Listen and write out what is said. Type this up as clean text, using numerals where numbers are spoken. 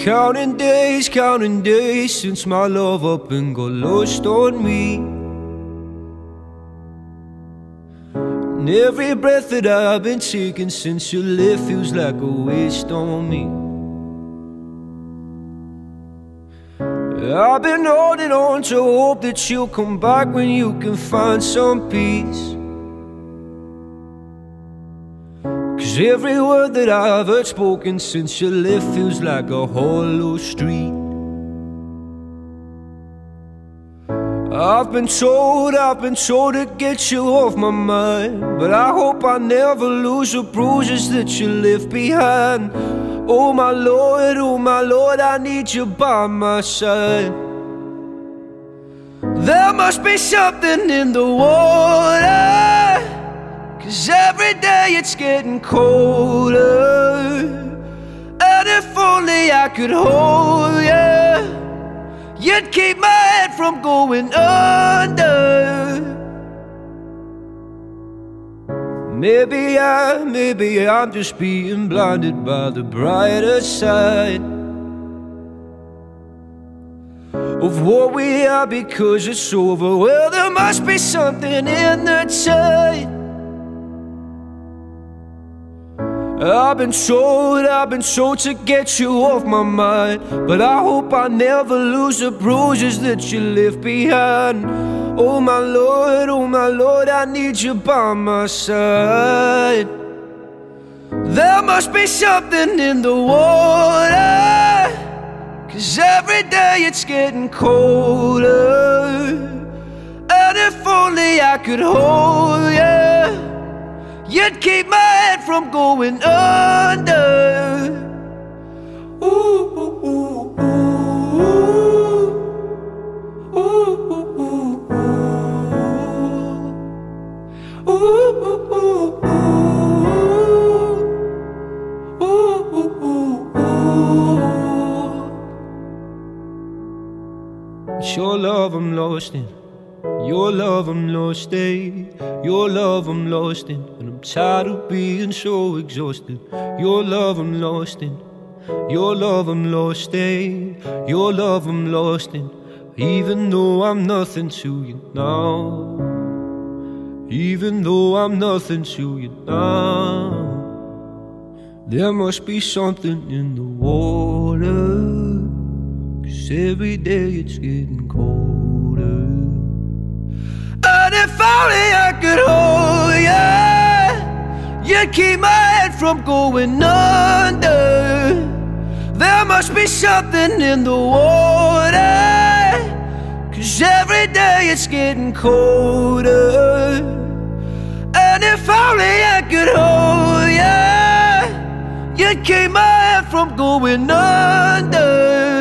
counting days since my love up and got lost on me. And every breath that I've been taking since you left feels like a waste on me. I've been holding on to hope that you'll come back when you can find some peace. 'Cause every word that I've heard spoken since you left feels like a hollow street. I've been told to get you off my mind, but I hope I never lose the bruises that you left behind. Oh my Lord, I need you by my side. There must be something in the water, 'cause every day it's getting colder. And if only I could hold you, you'd keep my head from going under. Maybe I'm just being blinded by the brighter side of what we are because it's over. Well, there must be something in the tide. I've been told to get you off my mind, but I hope I never lose the bruises that you left behind. Oh my Lord, I need you by my side. There must be something in the water, 'cause every day it's getting colder. And if only I could hold you, you'd keep my head from going under. Ooh, ooh, ooh, ooh, ooh, ooh, ooh, ooh, ooh, ooh, ooh, ooh, ooh. It's your love I'm lost in. Your love I'm lost in, your love I'm lost in, and I'm tired of being so exhausted. Your love I'm lost in, your love I'm lost in, your love I'm lost in. Even though I'm nothing to you now, even though I'm nothing to you now, there must be something in the water, 'cause every day it's getting colder. And if only I could hold you, you'd keep my head from going under. There must be something in the water, 'cause every day it's getting colder. And if only I could hold you, you'd keep my head from going under.